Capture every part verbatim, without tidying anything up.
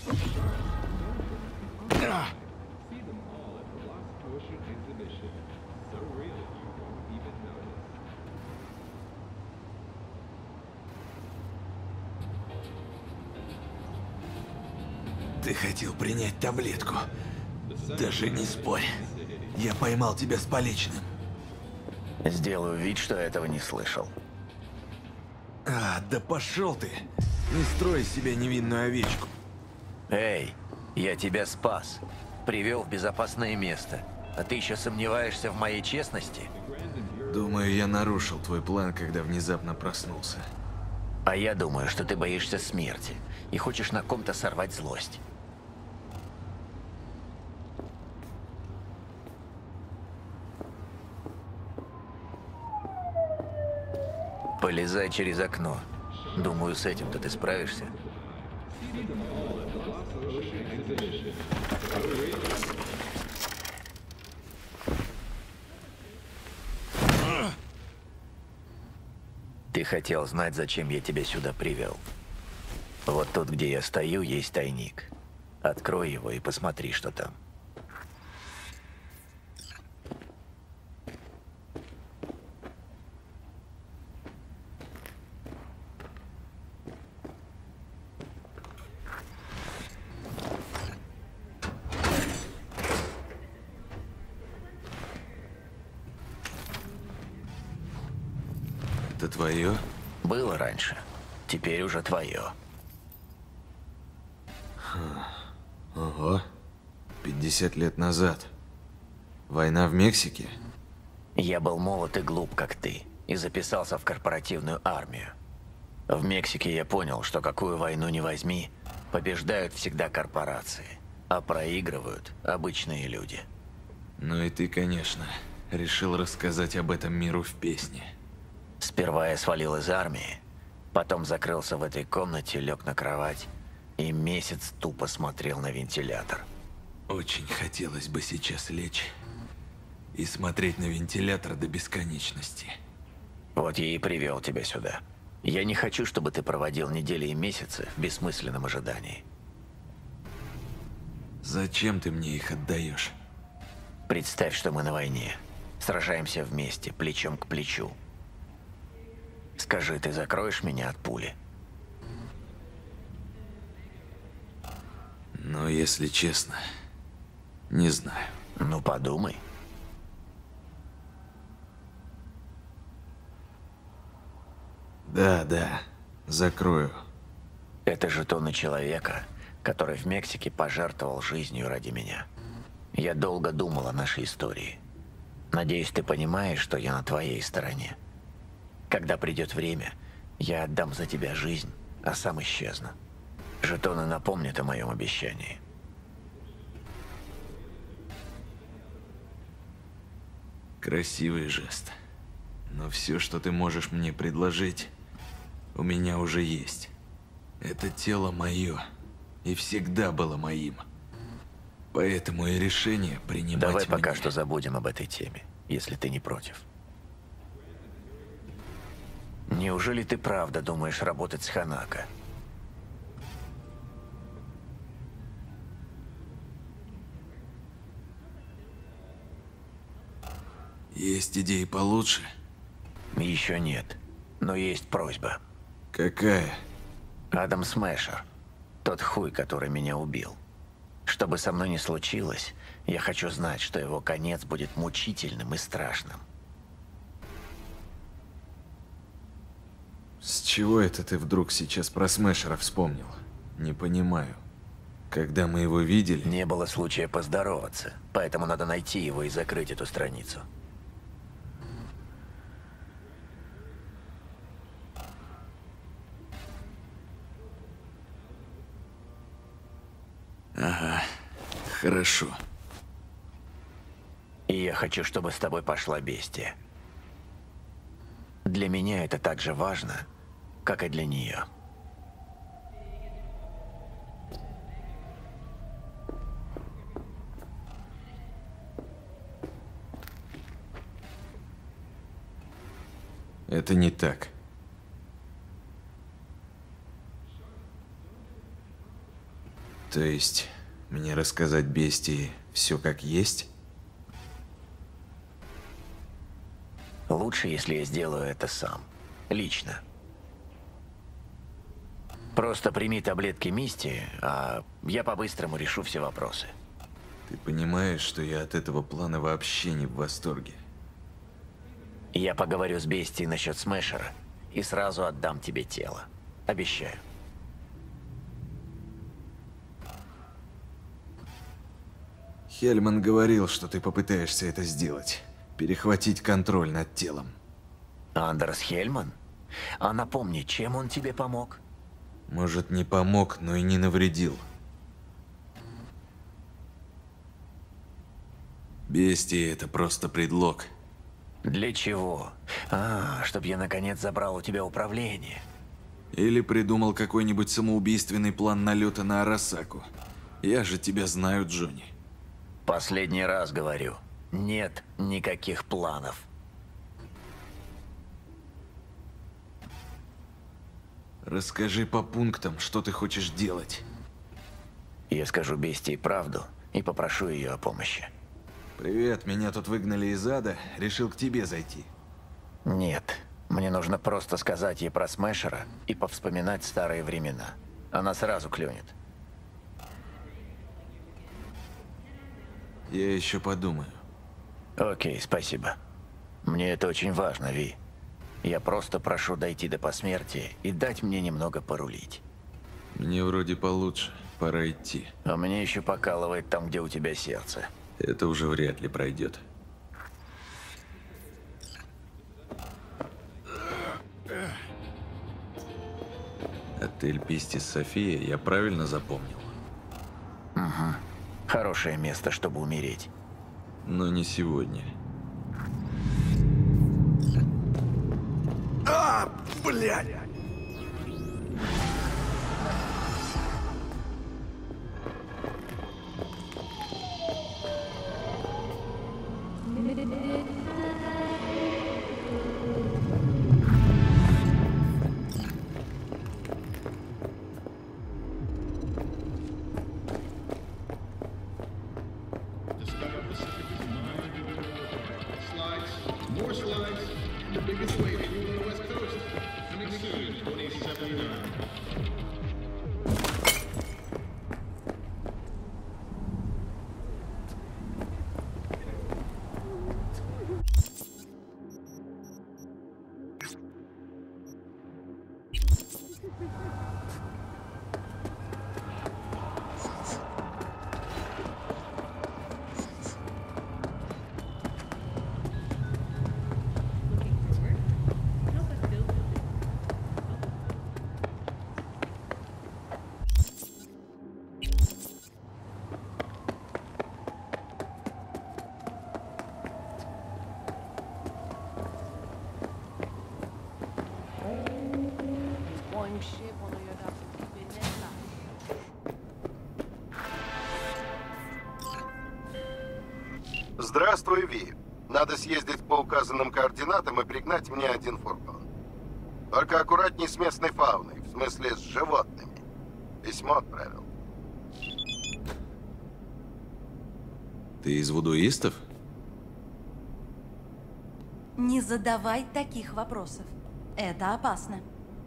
Ты хотел принять таблетку. Даже не спорь. Я поймал тебя с поличным. Сделаю вид, что этого не слышал. А, да пошел ты! Не строй из себя невинную овечку. Эй, я тебя спас. Привел в безопасное место. А ты еще сомневаешься в моей честности? Думаю, я нарушил твой план, когда внезапно проснулся. А я думаю, что ты боишься смерти и хочешь на ком-то сорвать злость. Полезай через окно. Думаю, с этим-то ты справишься. Ты хотел знать, зачем я тебя сюда привел. Вот тут, где я стою, есть тайник. Открой его и посмотри, что там. Это твое? Было раньше. Теперь уже твое. Ого. пятьдесят лет назад. Война в Мексике? Я был молод и глуп, как ты, и записался в корпоративную армию. В Мексике я понял, что какую войну ни возьми, побеждают всегда корпорации, а проигрывают обычные люди. Ну и ты, конечно, решил рассказать об этом миру в песне. Сперва я свалил из армии, потом закрылся в этой комнате, лег на кровать и месяц тупо смотрел на вентилятор. Очень хотелось бы сейчас лечь и смотреть на вентилятор до бесконечности. Вот я и привел тебя сюда. Я не хочу, чтобы ты проводил недели и месяцы в бессмысленном ожидании. Зачем ты мне их отдаешь? Представь, что мы на войне. Сражаемся вместе, плечом к плечу. Скажи, ты закроешь меня от пули? Но если честно, не знаю. Ну, подумай. Да, да, закрою. Это жетоны человека, который в Мексике пожертвовал жизнью ради меня. Я долго думал о нашей истории. Надеюсь, ты понимаешь, что я на твоей стороне. Когда придет время, я отдам за тебя жизнь, а сам исчезну. Жетоны напомнят о моем обещании. Красивый жест. Но все, что ты можешь мне предложить, у меня уже есть. Это тело мое. И всегда было моим. Поэтому и решение принимать Давай мне. пока что забудем об этой теме, если ты не против. Неужели ты правда думаешь работать с Ханако? Есть идеи получше? Еще нет, но есть просьба. Какая? Адам Смешер, тот хуй, который меня убил. Что бы со мной ни случилось, я хочу знать, что его конец будет мучительным и страшным. С чего это ты вдруг сейчас про Смешера вспомнил? Не понимаю. Когда мы его видели... Не было случая поздороваться, поэтому надо найти его и закрыть эту страницу. Ага, хорошо. И я хочу, чтобы с тобой пошла бестия. Для меня это так же важно, как и для нее. Это не так. То есть, мне рассказать бестии все как есть? Лучше, если я сделаю это сам. Лично. Просто прими таблетки Мисти, а я по-быстрому решу все вопросы. Ты понимаешь, что я от этого плана вообще не в восторге? Я поговорю с Бестией насчет Смешера и сразу отдам тебе тело. Обещаю. Хельман говорил, что ты попытаешься это сделать. Перехватить контроль над телом. Андерс Хельман? А напомни, чем он тебе помог? Может, не помог, но и не навредил. Бестия — это просто предлог. Для чего? А, чтоб я наконец забрал у тебя управление. Или придумал какой-нибудь самоубийственный план налета на Арасаку. Я же тебя знаю, Джонни. Последний раз говорю. Нет никаких планов. Расскажи по пунктам, что ты хочешь делать. Я скажу Бестии правду и попрошу ее о помощи. Привет, меня тут выгнали из ада, решил к тебе зайти. Нет, мне нужно просто сказать ей про Смешера и повспоминать старые времена. Она сразу клюнет. Я еще подумаю. Окей, спасибо. Мне это очень важно, Ви. Я просто прошу дойти до посмертия и дать мне немного порулить. Мне вроде получше, пора идти. А мне еще покалывает там, где у тебя сердце. Это уже вряд ли пройдет. Отель Пистис София я правильно запомнил? Угу. Хорошее место, чтобы умереть. Но не сегодня. А, блядь! Discover Pacific is nine slides, more slides, and the biggest wave on the West Coast. Coming soon, twenty seventy-nine. Моим шефом ее дал Венеса. Здравствуй, Ви. Надо съездить по указанным координатам и пригнать мне один фургон. Только аккуратней с местной фауной, в смысле с животными. Письмо отправил. Ты из вудуистов? Не задавай таких вопросов. Это опасно.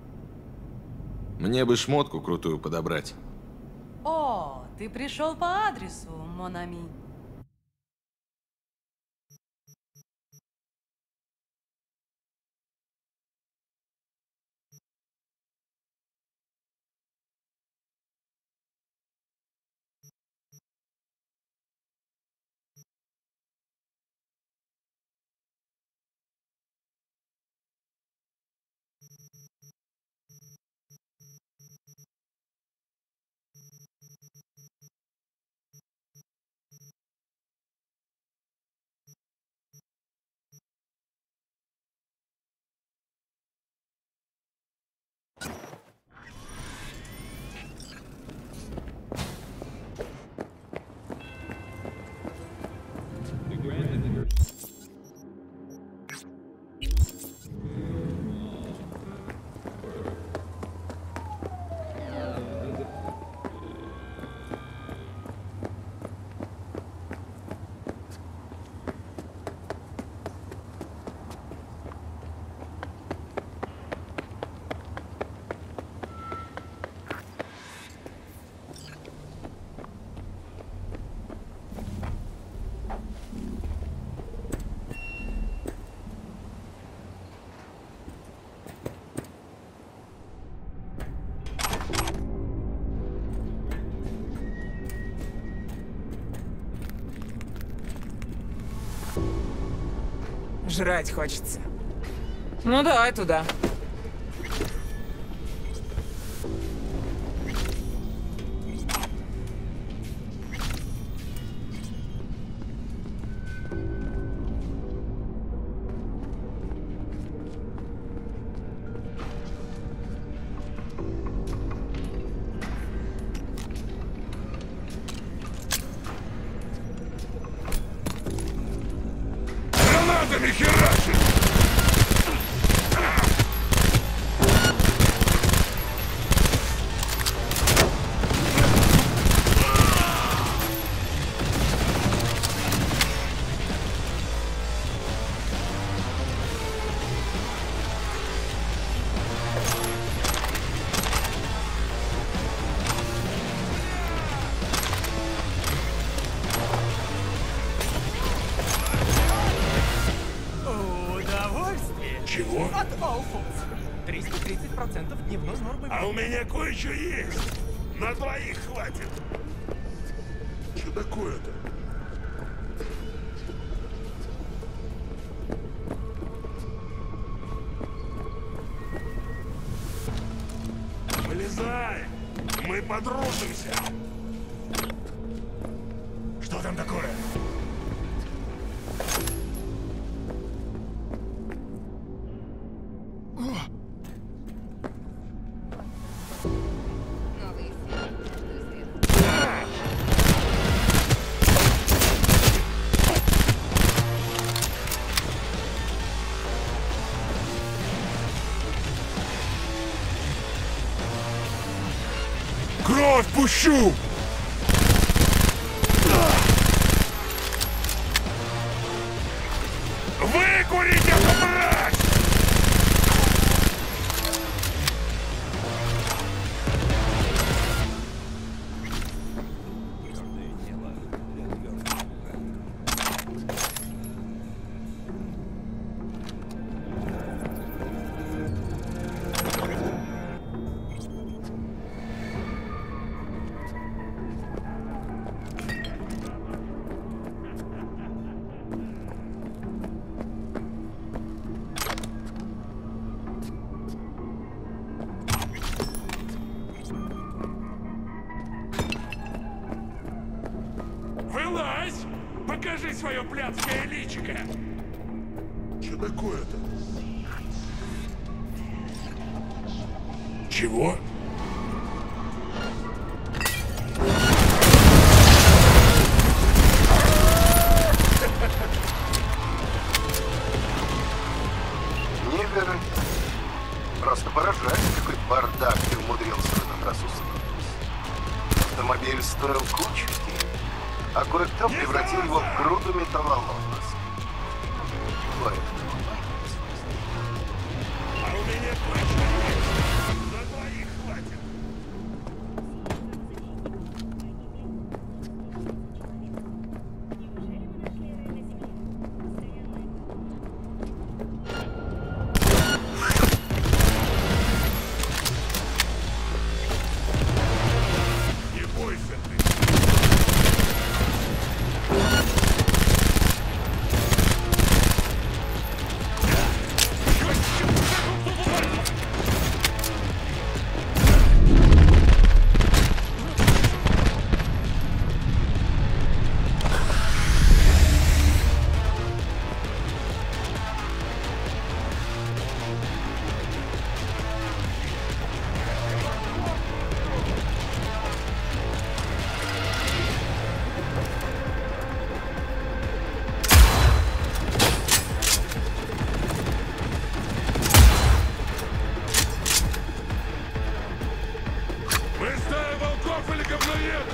Мне бы шмотку крутую подобрать. О, ты пришел по адресу, Монами. Жрать хочется. Ну давай туда. Гранатами херачит! Чего? От All Foods. триста тридцать процентов дневной нормы. А у меня кое-что есть. На двоих хватит. Что такое-то? Вылезай! Мы подружимся! Что там такое? Кровь пущу! Выкурить эту мразь! Вылазь! Покажи свое блядское личико! Что такое-то? Чего? Невероятно. Просто поражает, какой бардак ты умудрился в этот раз устроить. Автомобиль стоил кучу денег, а кое-кто превратил его в груду металлолома. Ой, А у меня кое-что есть. На двоих хватит. Не бойся ты. Вы стая волков или говноедов?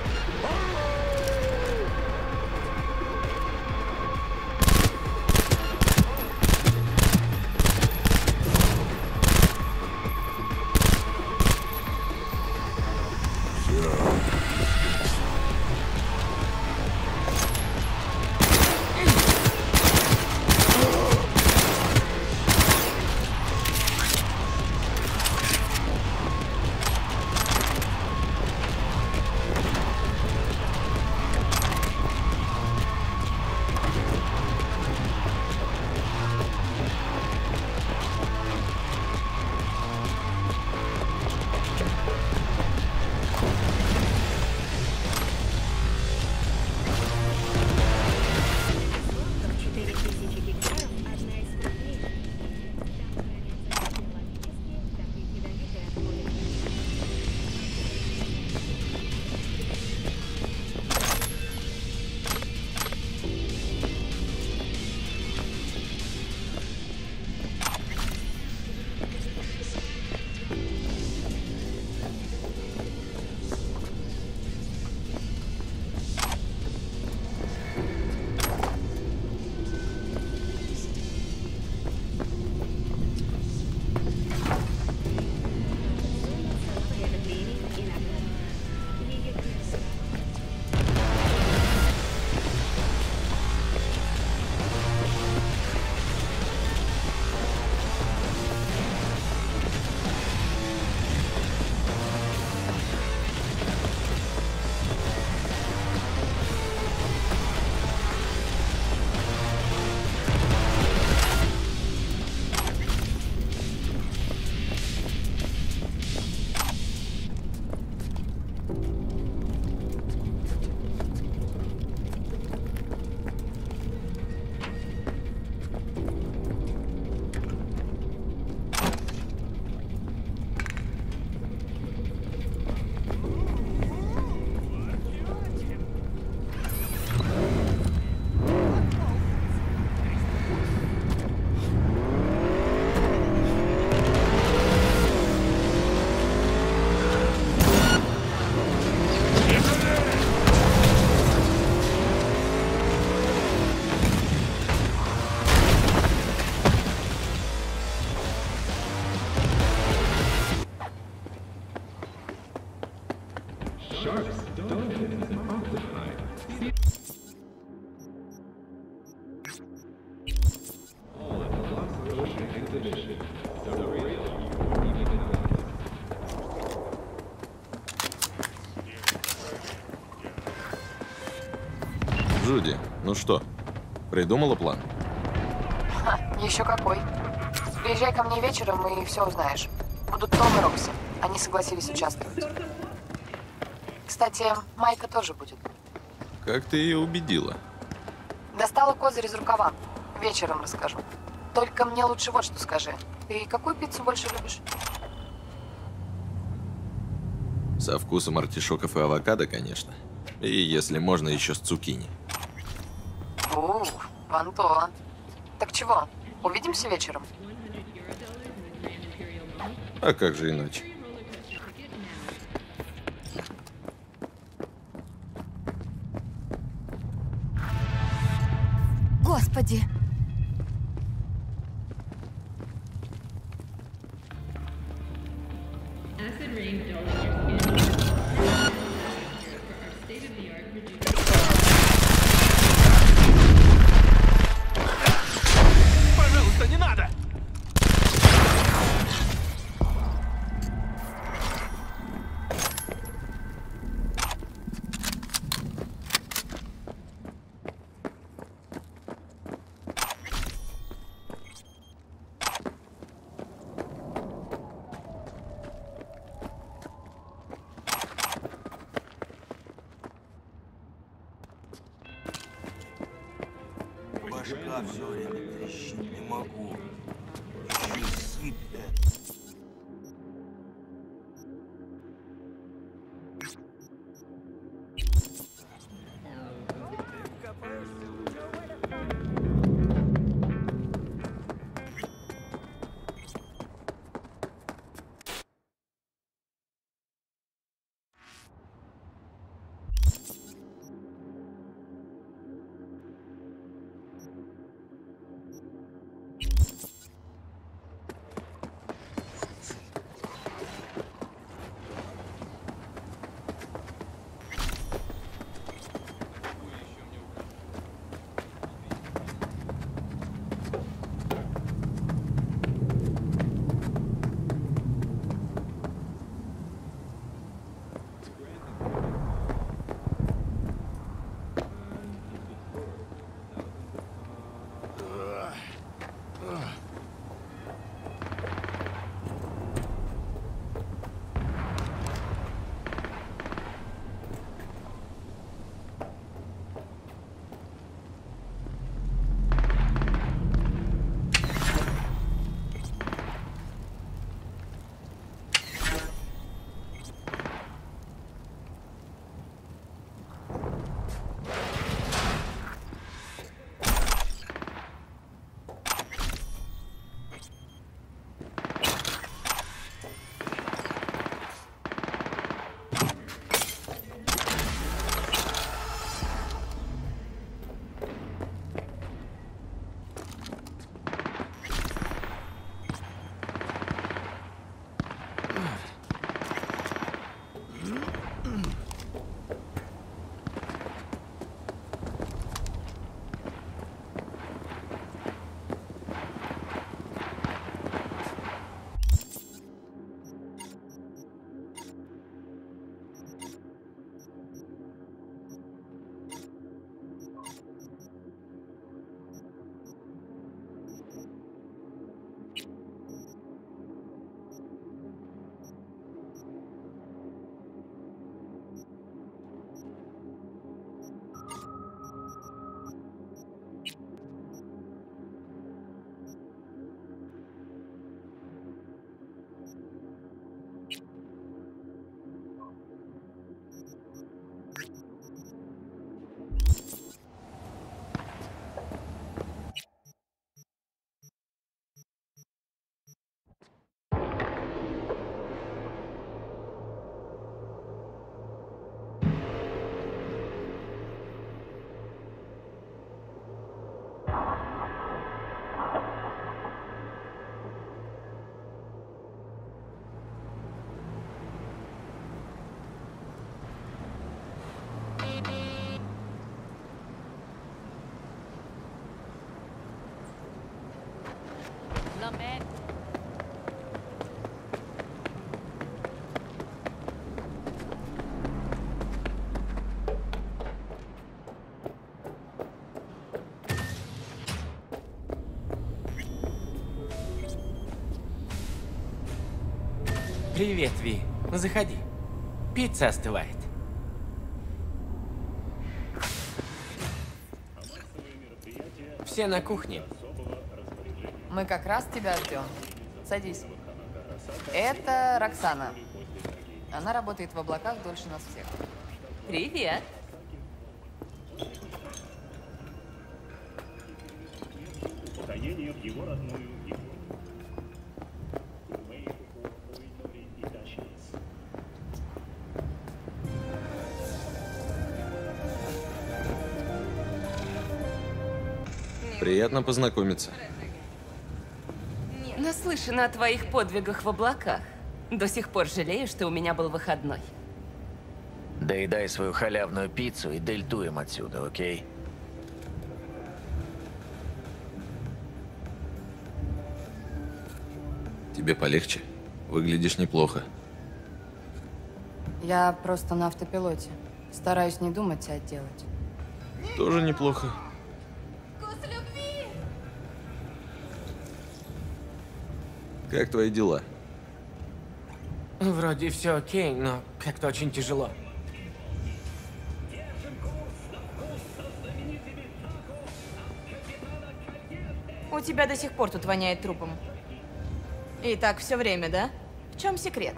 sharks, dolphins, and octopi. All at the Lost Ocean Exhibition. The real even Джуди, ну что, придумала план? Ха, еще какой. Приезжай ко мне вечером и все узнаешь. Будут Том и Рокси. Они согласились участвовать. Кстати, Майка тоже будет. Как ты ее убедила? Достала козырь из рукава. Вечером расскажу. Только мне лучше вот что скажи. Ты какую пиццу больше любишь? Со вкусом артишоков и авокадо, конечно. И, если можно, еще с цукини. Ух, вон то. Так чего, увидимся вечером? А как же иначе? Господи! Acid rain dulling your skin. For our state-of-the-art rejuvenation. Пожалуйста, не надо! Башка все время трещит, не могу. Еще и сыпь это. Привет, Ви. Заходи. Пицца остывает. Все на кухне. Мы как раз тебя ждем. Садись. Это Роксана. Она работает в облаках дольше нас всех. Привет. Упокоение в его родную Японию. Приятно познакомиться. Наслышана о твоих подвигах в облаках. До сих пор жалею, что у меня был выходной. Доедай свою халявную пиццу и дельтуем отсюда, окей? Тебе полегче? Выглядишь неплохо. Я просто на автопилоте. Стараюсь не думать, а делать. Тоже неплохо. Как твои дела? Вроде все окей, но как-то очень тяжело. У тебя до сих пор тут воняет трупом. И так все время, да? В чем секрет?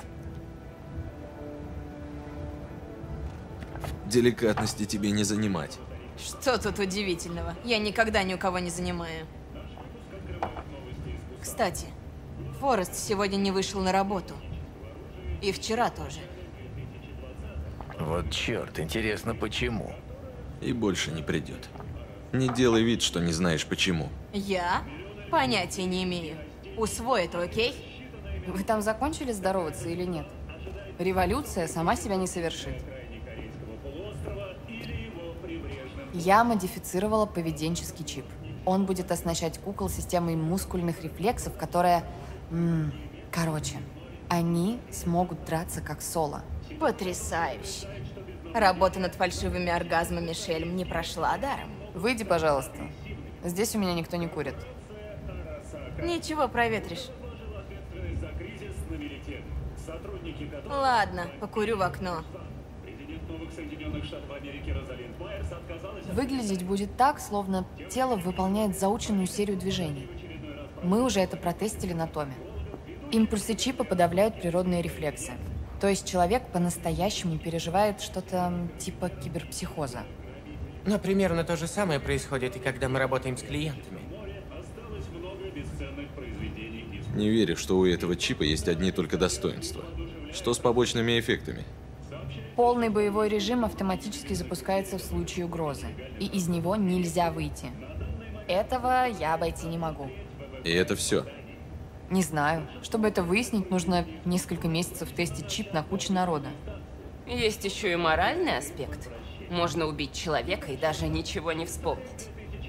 Деликатности тебе не занимать. Что тут удивительного? Я никогда ни у кого не занимаю. Кстати, Форест сегодня не вышел на работу. И вчера тоже. Вот черт, интересно, почему? И больше не придет. Не делай вид, что не знаешь почему. Я? Понятия не имею. Усвой это, окей? Вы там закончили здороваться или нет? Революция сама себя не совершит. Я модифицировала поведенческий чип. Он будет оснащать кукол системой мускульных рефлексов, которая... М-м, короче, они смогут драться как соло. Потрясающе. Работа над фальшивыми оргазмами Шельм не прошла даром. Выйди, пожалуйста. Здесь у меня никто не курит. Ничего, проветришь. Ладно, покурю в окно. Выглядеть будет так, словно тело выполняет заученную серию движений. Мы уже это протестили на Томе. Импульсы чипа подавляют природные рефлексы. То есть человек по-настоящему переживает что-то типа киберпсихоза. Но примерно то же самое происходит и когда мы работаем с клиентами. Не верю, что у этого чипа есть одни только достоинства. Что с побочными эффектами? Полный боевой режим автоматически запускается в случае угрозы, и из него нельзя выйти. Этого я обойти не могу. И это все? Не знаю. Чтобы это выяснить, нужно несколько месяцев тестить чип на куче народа. Есть еще и моральный аспект. Можно убить человека и даже ничего не вспомнить.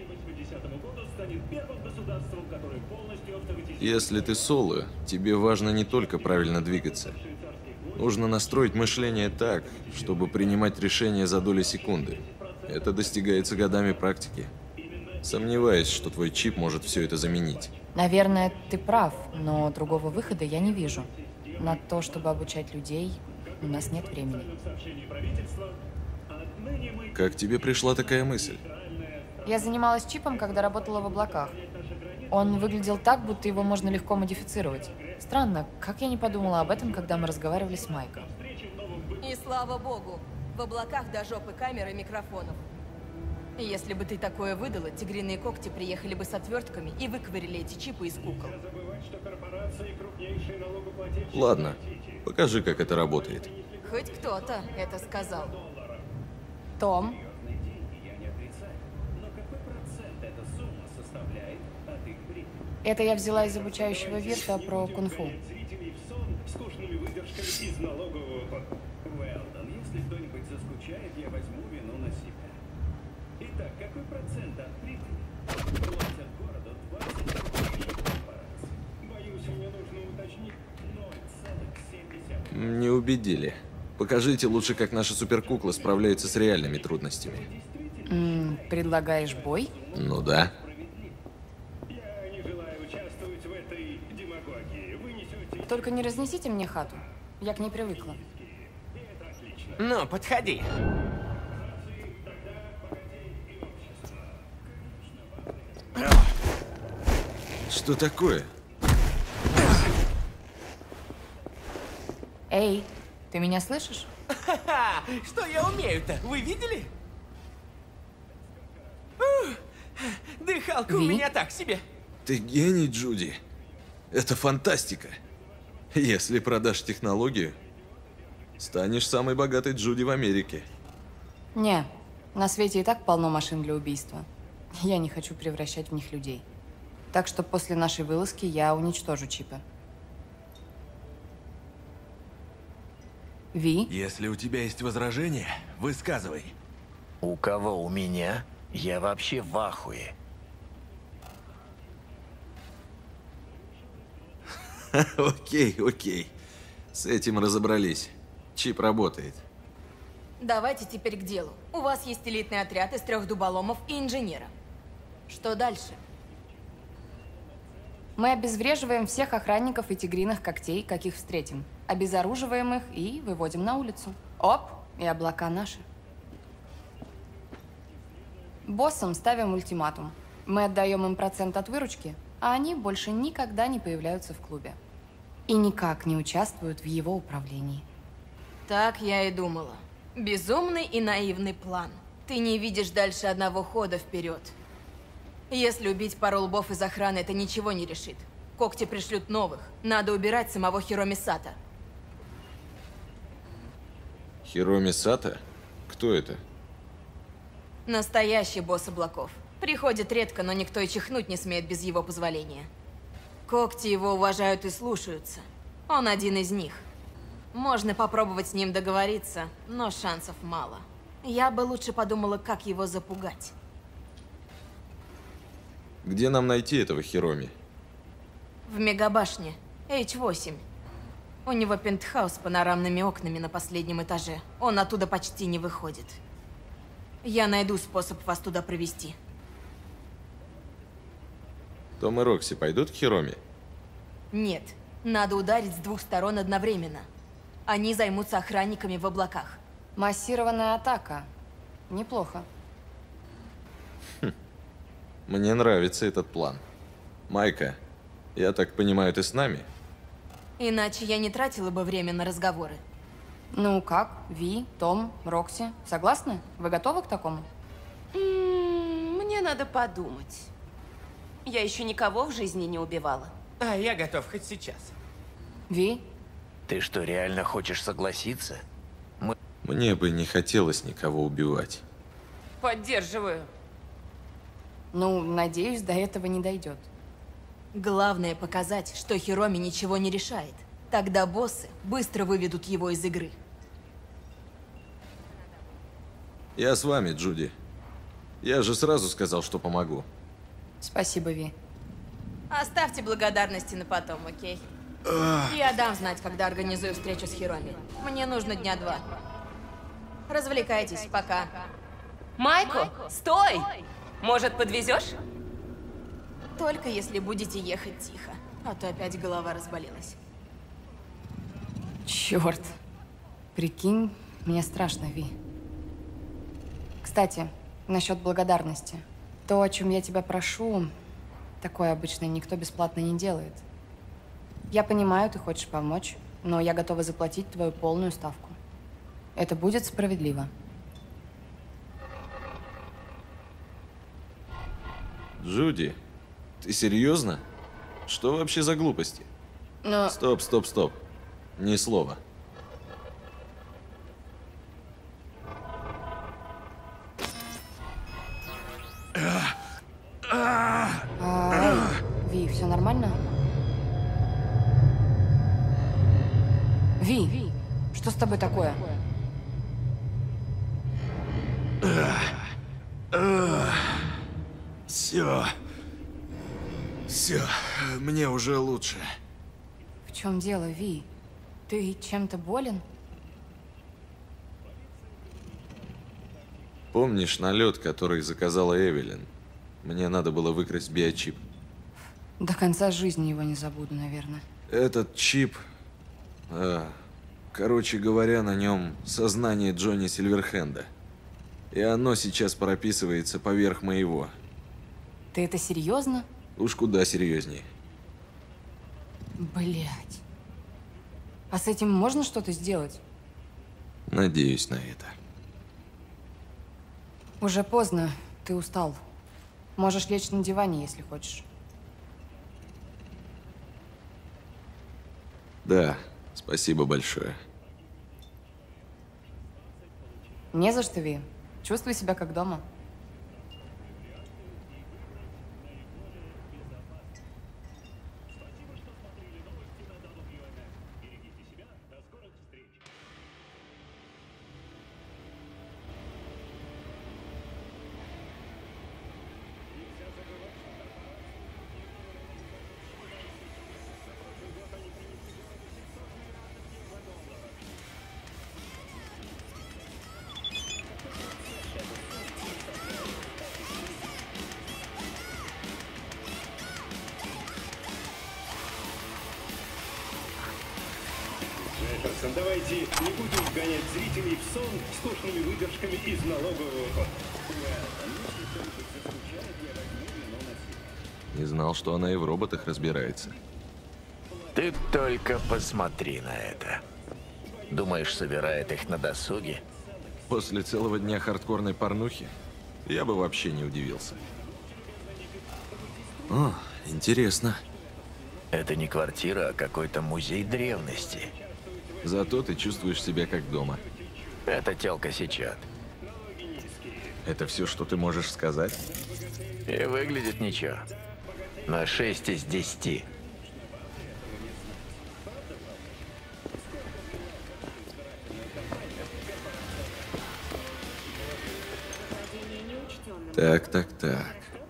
Если ты соло, тебе важно не только правильно двигаться. Нужно настроить мышление так, чтобы принимать решения за доли секунды. Это достигается годами практики. Сомневаюсь, что твой чип может все это заменить. Наверное, ты прав, но другого выхода я не вижу. На то, чтобы обучать людей, у нас нет времени. Как тебе пришла такая мысль? Я занималась чипом, когда работала в облаках. Он выглядел так, будто его можно легко модифицировать. Странно, как я не подумала об этом, когда мы разговаривали с Майком. И слава богу, в облаках до жопы камер и микрофонов. Если бы ты такое выдала, тигриные когти приехали бы с отвертками и выковырили эти чипы из кукол. Ладно, покажи, как это работает. Хоть кто-то это сказал. Том? Это я взяла из обучающего вирта про кунг-фу. Если кто-нибудь заскучает, я возьму вину на себя. Итак, какой процент от прибыли платят городу двадцать корпораций? Боюсь, мне нужно уточнить ноль целых семь десятых. Не убедили. Покажите лучше, как наша суперкукла справляется с реальными трудностями. М-м, предлагаешь бой? Ну да. Только не разнесите мне хату. Я к ней привыкла. Ну, подходи. Что такое? Эй, ты меня слышишь? Ха-ха! Что я умею-то? Вы видели? Ух, дыхалка у Ви? меня так себе. Ты гений, Джуди. Это фантастика. Если продашь технологию, станешь самой богатой Джуди в Америке. Не, на свете и так полно машин для убийства. Я не хочу превращать в них людей. Так что после нашей вылазки я уничтожу чипы. Ви? Если у тебя есть возражения, высказывай. У кого? У меня? Я вообще в ахуе. Окей, окей. С этим разобрались. Чип работает. Давайте теперь к делу. У вас есть элитный отряд из трех дуболомов и инженера. Что дальше? Мы обезвреживаем всех охранников и тигриных когтей, каких встретим. Обезоруживаем их и выводим на улицу. Оп, и облака наши. Боссам ставим ультиматум. Мы отдаем им процент от выручки, а они больше никогда не появляются в клубе. И никак не участвуют в его управлении. Так я и думала. Безумный и наивный план. Ты не видишь дальше одного хода вперед. Если убить пару лбов из охраны, это ничего не решит. Когти пришлют новых. Надо убирать самого Хироми Сато. Хироми Сато? Кто это? Настоящий босс облаков. Приходит редко, но никто и чихнуть не смеет без его позволения. Когти его уважают и слушаются. Он один из них. Можно попробовать с ним договориться, но шансов мало. Я бы лучше подумала, как его запугать. Где нам найти этого Хироми? В мегабашне. эйч восемь. У него пентхаус с панорамными окнами на последнем этаже. Он оттуда почти не выходит. Я найду способ вас туда провести. Том и Рокси пойдут к Хироми? Нет. Надо ударить с двух сторон одновременно. Они займутся охранниками в облаках. Массированная атака. Неплохо. Хм. Мне нравится этот план. Майка, я так понимаю, ты с нами? Иначе я не тратила бы время на разговоры. Ну как? Ви, Том, Рокси. Согласны? Вы готовы к такому? М-м, мне надо подумать. Я еще никого в жизни не убивала. А я готов хоть сейчас. Ви? Ты что, реально хочешь согласиться? Мы... Мне бы не хотелось никого убивать. Поддерживаю. Ну, надеюсь, до этого не дойдет. Главное показать, что Хироми ничего не решает. Тогда боссы быстро выведут его из игры. Я с вами, Джуди. Я же сразу сказал, что помогу. Спасибо, Ви. Оставьте благодарности на потом, окей? Я дам знать, когда организую встречу с Хироми. Мне нужно дня два. Развлекайтесь, пока. Майко, стой! Может, подвезешь? Только если будете ехать тихо, а то опять голова разболелась. Черт. Прикинь, мне страшно, Ви. Кстати, насчет благодарности. То, о чем я тебя прошу, такое обычно никто бесплатно не делает. Я понимаю, ты хочешь помочь, но я готова заплатить твою полную ставку. Это будет справедливо. Джуди, ты серьезно? Что вообще за глупости? Но... Стоп, стоп, стоп. Ни слова. А, Ви, все нормально? Ви, Ви, что с тобой такое? Все. Все. Мне уже лучше. В чем дело, Ви? Ты чем-то болен? Помнишь налет, который заказала Эвелин? Мне надо было выкрасть биочип. До конца жизни его не забуду, наверное. Этот чип... а, Короче говоря, на нем сознание Джонни Сильверхенда. И оно сейчас прописывается поверх моего. Ты это серьезно? Уж куда серьезнее. Блять. А с этим можно что-то сделать? Надеюсь на это. Уже поздно. Ты устал. Можешь лечь на диване, если хочешь. Да, спасибо большое. Не за что, Ви. Чувствуй себя как дома. Джефферсон, давайте не будем вгонять зрителей в сон скучными выдержками из налогового кода. Не знал, что она и в роботах разбирается. Ты только посмотри на это. Думаешь, собирает их на досуге? После целого дня хардкорной порнухи я бы вообще не удивился. О, интересно. Это не квартира, а какой-то музей древности. Зато ты чувствуешь себя как дома. Это тёлка сейчас. Это все, что ты можешь сказать? И выглядит ничего. На шесть из десяти. Так, так, так.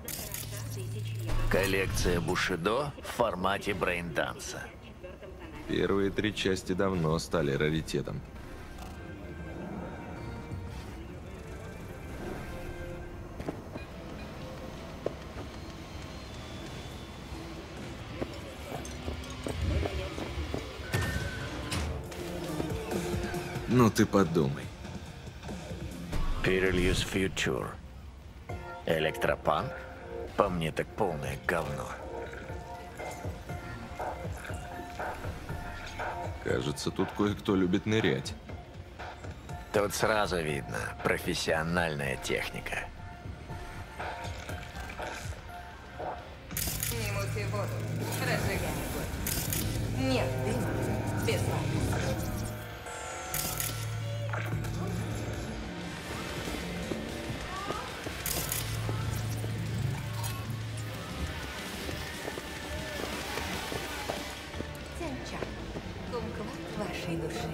Коллекция Бушидо в формате брейнданса. Первые три части давно стали раритетом. Ну ты подумай. Peerless Future. Электропанк? По мне так полное говно. Кажется, тут кое-кто любит нырять. Тут сразу видно профессиональная техника. Не мути воду, разжигай огонь. Нет дыма, без воды. Тянча, кумкват вашей души.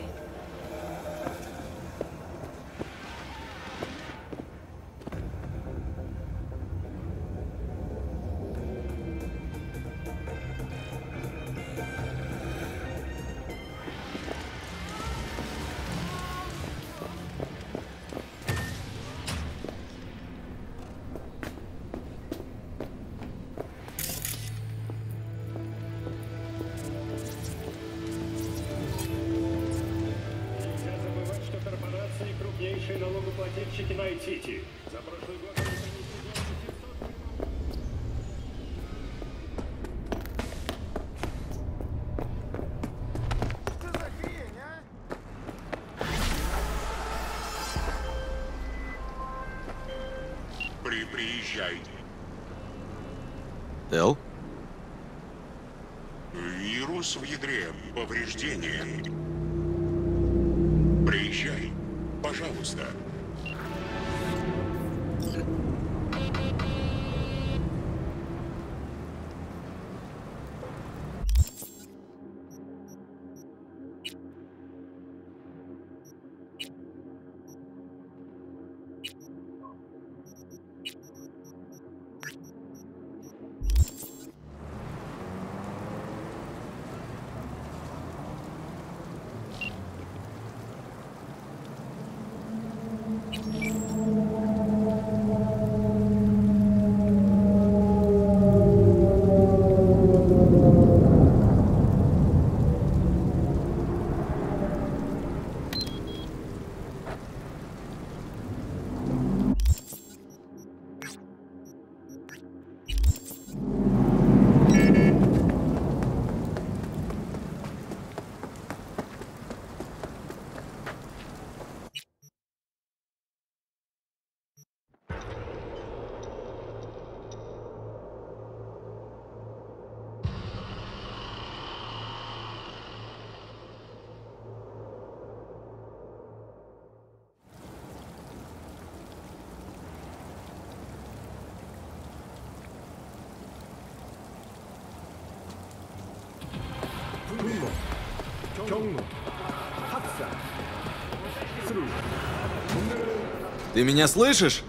Крупнейшие налогоплательщики Найт-Сити. За прошлый год они принесли Что за хрень, а? При приезжай. Эл? Вирус в ядре. Повреждение. Приезжай. Пожалуйста. Ты меня слышишь?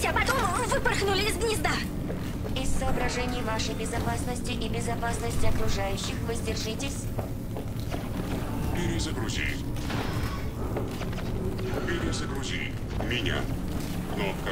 а потом выпорхнули из гнезда. Из соображений вашей безопасности и безопасности окружающих воздержитесь. Перезагрузи. Перезагрузи. Меня. Кнопка.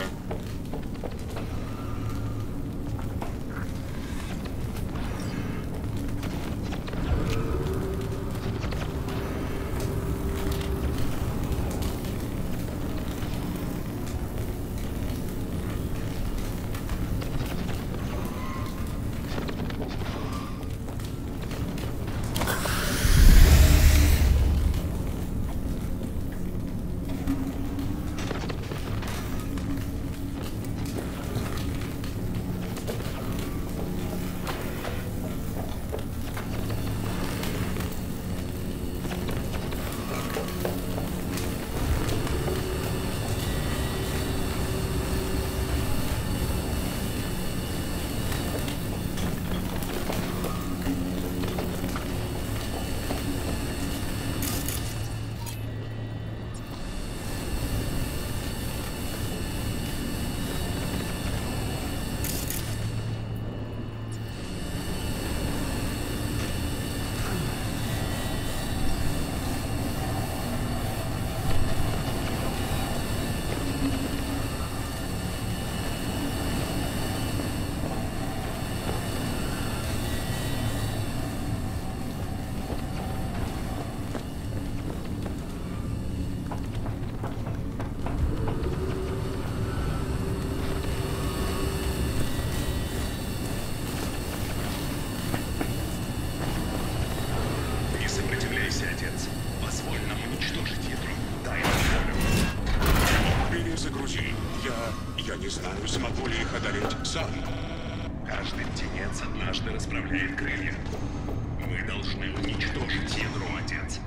Каждый птенец однажды расправляет крылья. Мы должны уничтожить ядро, отец.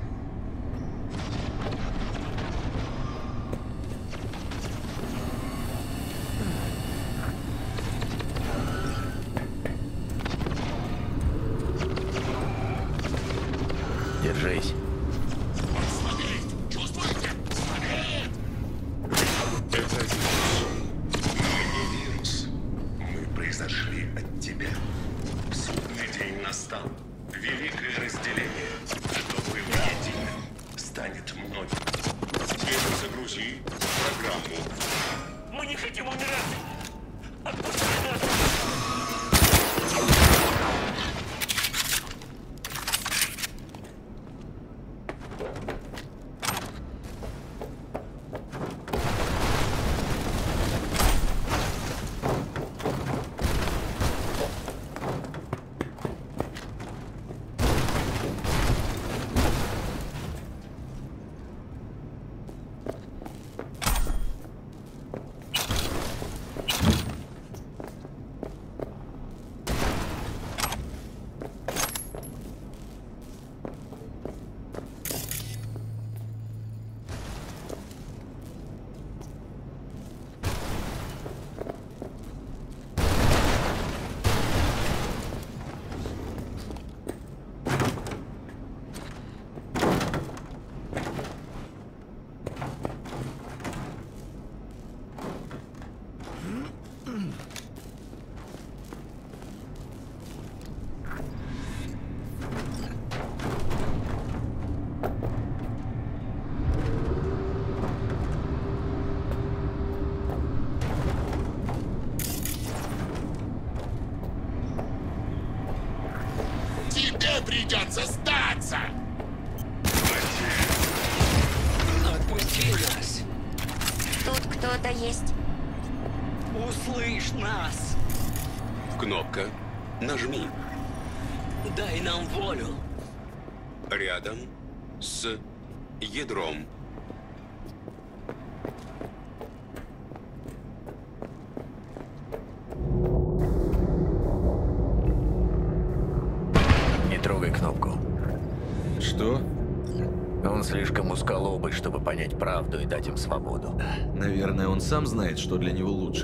Держись. Он слабеет! Чувствуете? Слабеет! Это вирус. Мы не вирус. Мы произошли от тебя. Судный день настал. Великое разделение. Что было единым, станет многим. Перезагрузи программу. Мы не хотим умирать! Отпусти нас! Придется сдаться! Отпусти нас! Тут кто-то есть. Услышь нас! Кнопка. Нажми. Дай нам волю. Рядом с ядром. Трогай кнопку. Что? Он слишком узколобый, чтобы понять правду и дать им свободу. Наверное, он сам знает, что для него лучше.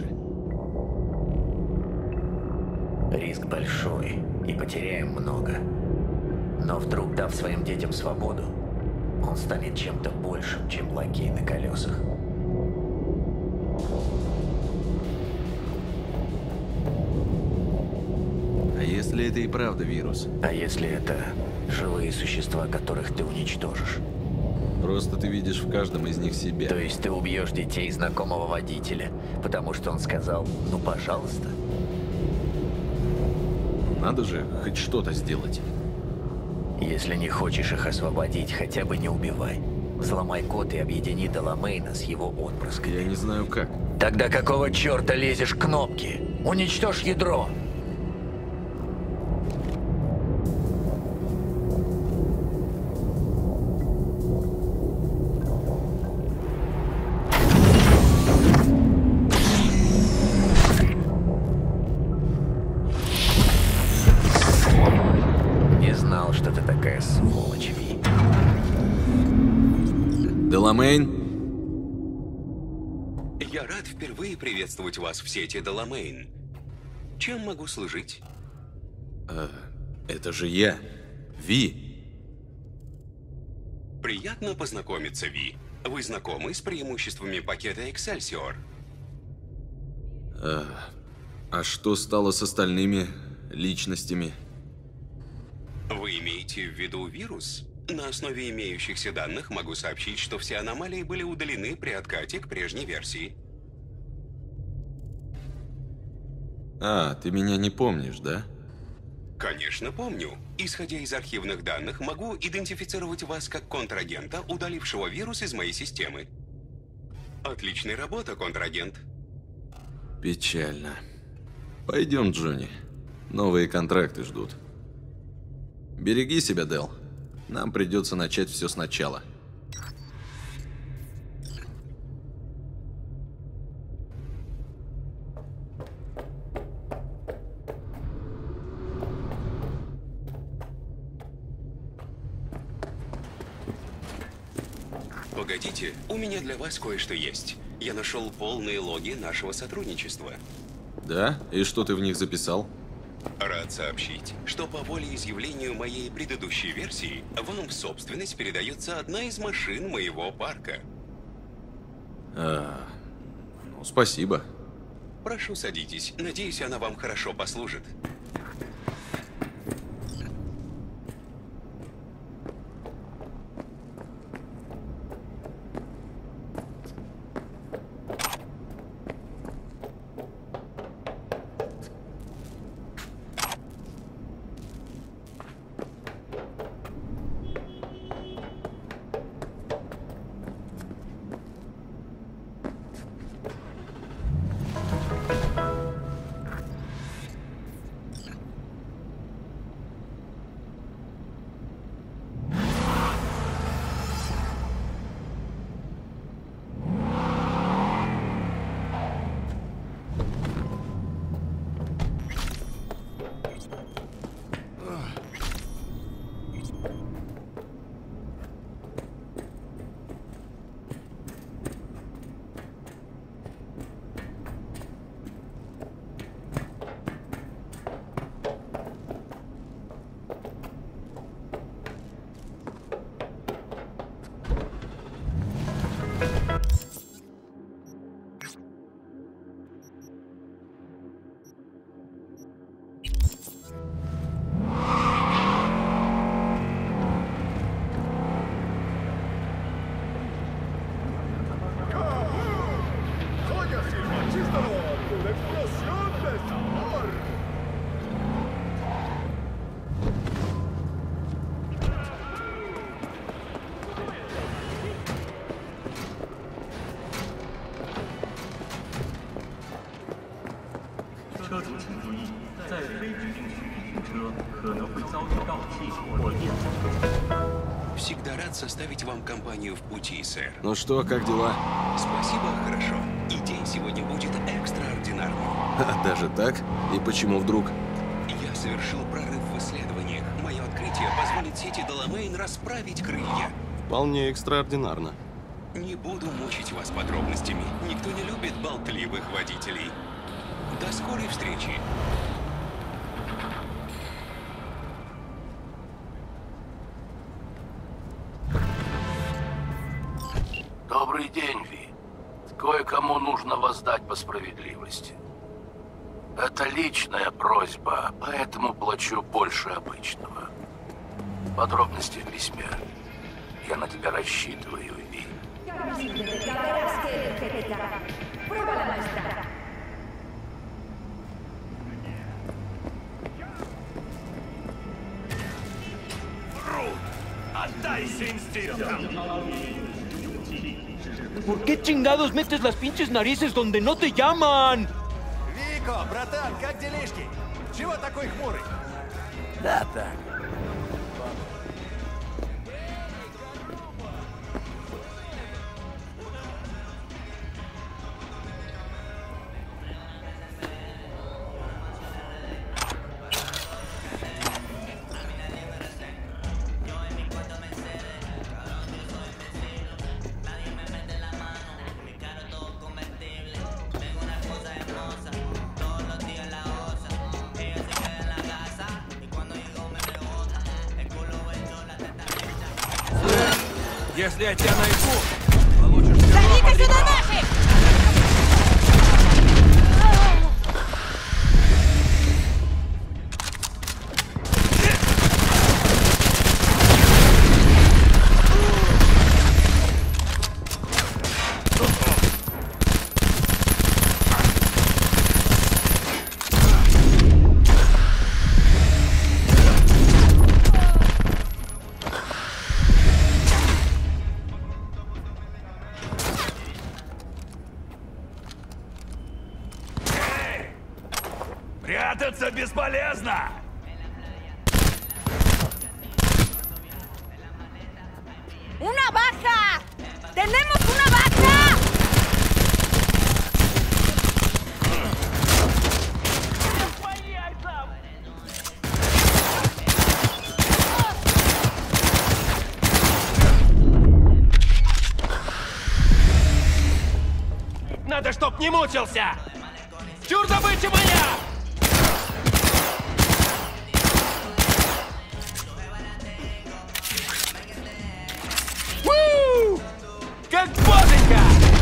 Риск большой, и потеряем много. Но вдруг, дав своим детям свободу, он станет чем-то большим, чем лакей на колесах. если это и правда вирус? А если это живые существа, которых ты уничтожишь? Просто ты видишь в каждом из них себя. То есть ты убьешь детей знакомого водителя, потому что он сказал «ну, пожалуйста»? Надо же хоть что-то сделать. Если не хочешь их освободить, хотя бы не убивай. Взломай код и объедини Деламейна с его отпрысками. Я не знаю как. Тогда какого черта лезешь к кнопке? Уничтожь ядро! Не знал, что ты такая сволочь, Ви. Деламейн? Я рад впервые приветствовать вас в сети Деламейн. Чем могу служить? А, это же я, Ви. Приятно познакомиться, Ви. Вы знакомы с преимуществами пакета Excelsior? А, а что стало с остальными личностями? Вы имеете в виду вирус? На основе имеющихся данных могу сообщить, что все аномалии были удалены при откате к прежней версии. А, ты меня не помнишь, да? Конечно, помню. Исходя из архивных данных, могу идентифицировать вас как контрагента, удалившего вирус из моей системы. Отличная работа, контрагент. Печально. Пойдем, Джонни. Новые контракты ждут. Береги себя, Дел. Нам придется начать все сначала. Погодите, у меня для вас кое-что есть. Я нашел полные логи нашего сотрудничества. Да? И что ты в них записал? Рад сообщить, что по волеизъявлению моей предыдущей версии вам в собственность передается одна из машин моего парка. А, ну, спасибо. Прошу, садитесь. Надеюсь, она вам хорошо послужит. Всегда рад составить вам компанию в пути, сэр. Ну что, как дела? Спасибо, хорошо. И день сегодня будет экстраординарным. А, даже так? И почему вдруг? Я совершил прорыв в исследованиях. Мое открытие позволит сети Деламейн расправить крылья. Вполне экстраординарно. Не буду мучить вас подробностями. Никто не любит болтливых водителей. До скорой встречи. Добрый день, Ви. Кое-кому нужно воздать по справедливости. Это личная просьба, поэтому плачу больше обычного. Подробности в письме. Я на тебя рассчитываю, Ви. Отдайся инстинктам! ¿Por qué chingados metes las pinches narices donde no te llaman? Вико, братан, как делишки? Чего такой хмурый? Да так. Если я тебя найду, получишь все равно по грибам. Прятаться бесполезно! ¡Una baja! ¡Tenemos una baja! Надо, чтоб не мучился! Чур добыча моя! Уу! Как боженька!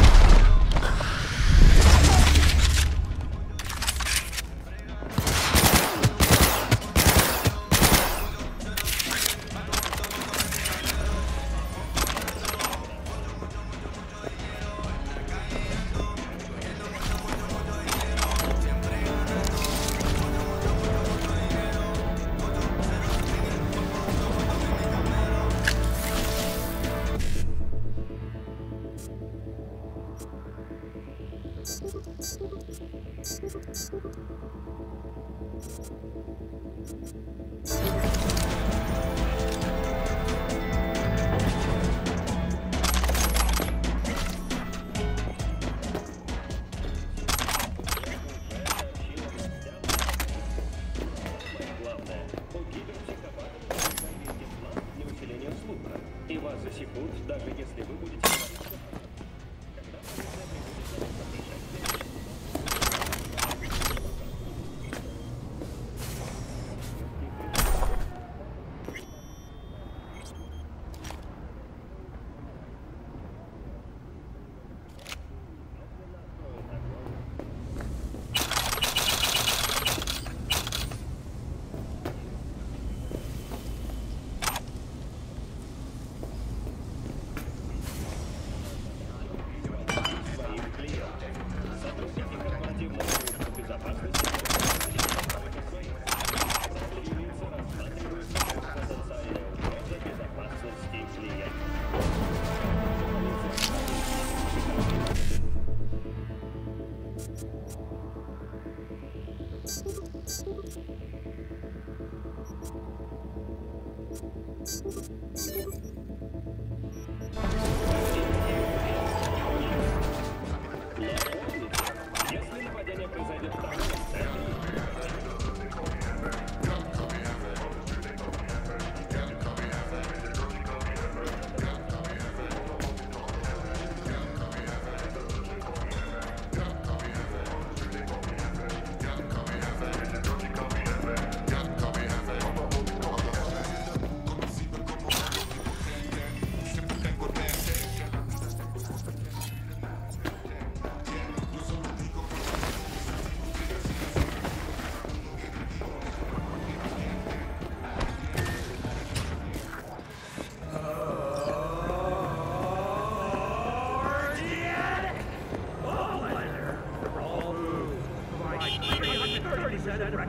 И вас засекут, даже если вы будете...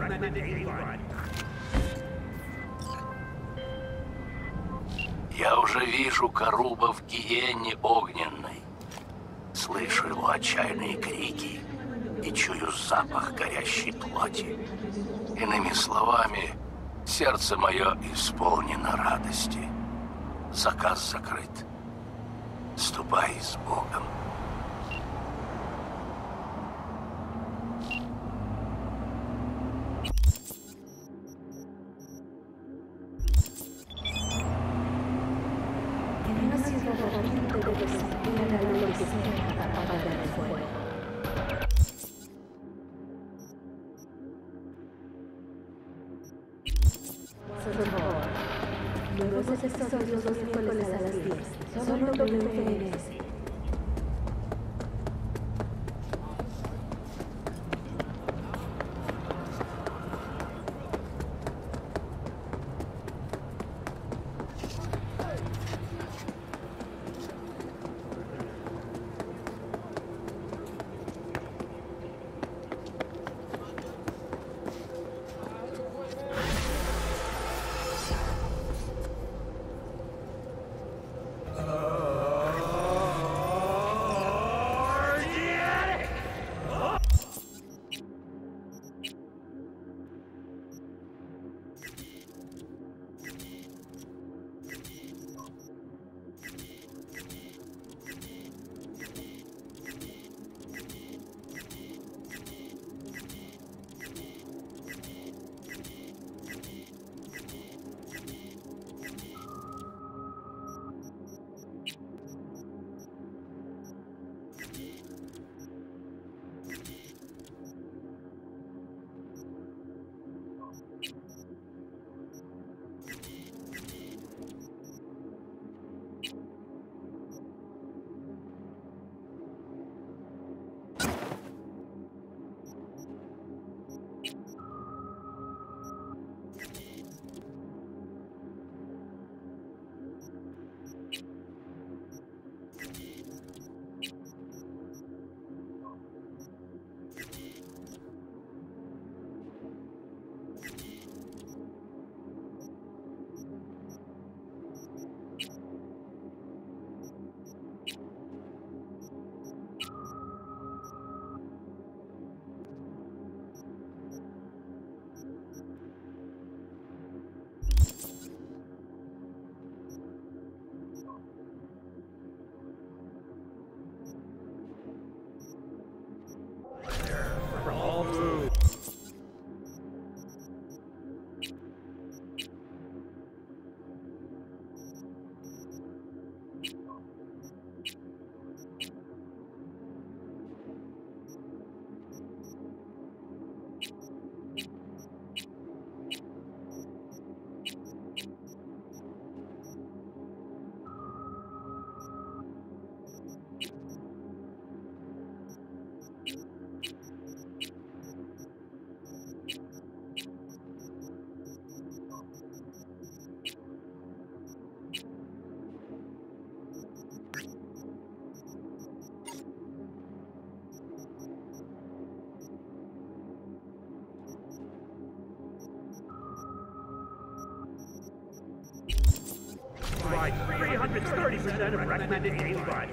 Я уже вижу Каруба в гиене огненной. Слышу его отчаянные крики и чую запах горящей плоти. Иными словами, сердце мое исполнено радости. Заказ закрыт. Ступай с Богом. Luego se episodios los miércoles a las diez. Solo W N S. three hundred thirty percent of recommended age body.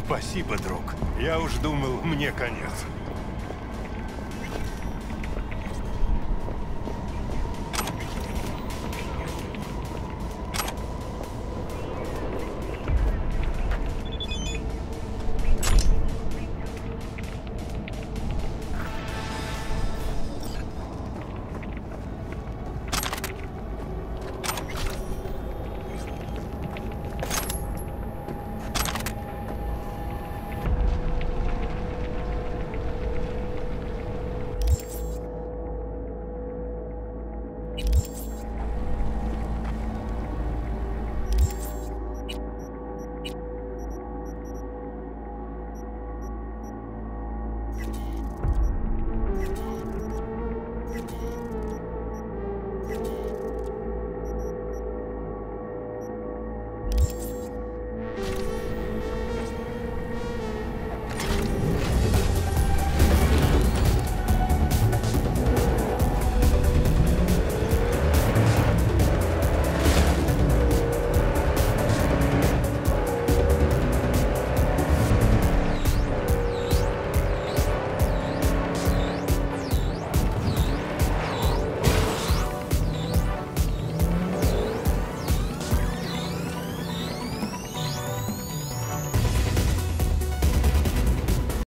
Спасибо, друг. Я уж думал, мне конец.